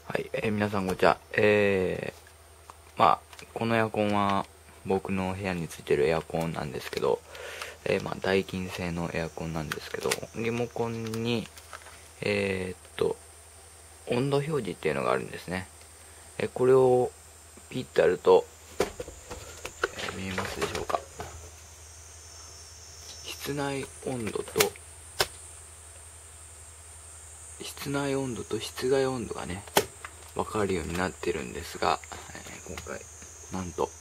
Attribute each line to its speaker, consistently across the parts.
Speaker 1: はい、皆さんこんにちは。このエアコンは僕の部屋についてるエアコンなんですけど、ダイキン製のエアコンなんですけど、リモコンに、温度表示っていうのがあるんですね。これをピッとやると、見えますでしょうか。室内温度と室外温度がね、わかるようになってるんですが、今回なんと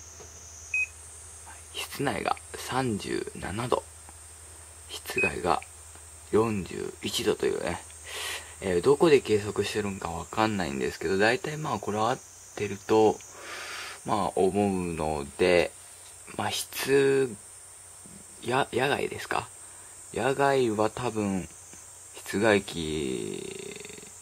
Speaker 1: 室内が37度、室外が41度というね、どこで計測してるんかわかんないんですけど、大体これ合ってると思うので、野外ですか。野外は多分室外機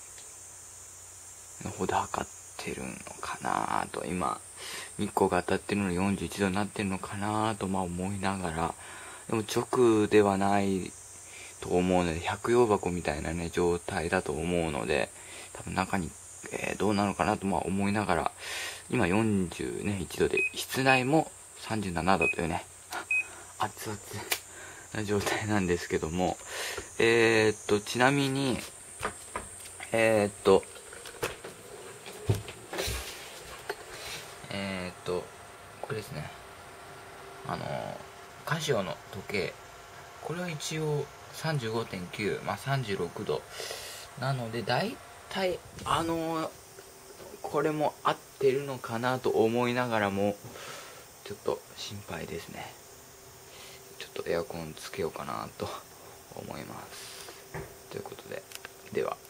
Speaker 1: の方で測ってるのかなと、今日光が当たってるのに41度になってるのかなと思いながら、でも直ではないと思うので、百葉箱みたいなね状態だと思うので、多分中に、どうなのかなと思いながら、今41度で、室内も37度というね熱々な状態なんですけども、ちなみにこれですね、カシオの時計、これは一応 35.9、36度なので、だいたいこれも合ってるのかなと思いながらも、ちょっと心配ですね。ちょっとエアコンつけようかなと思います。ということで、では。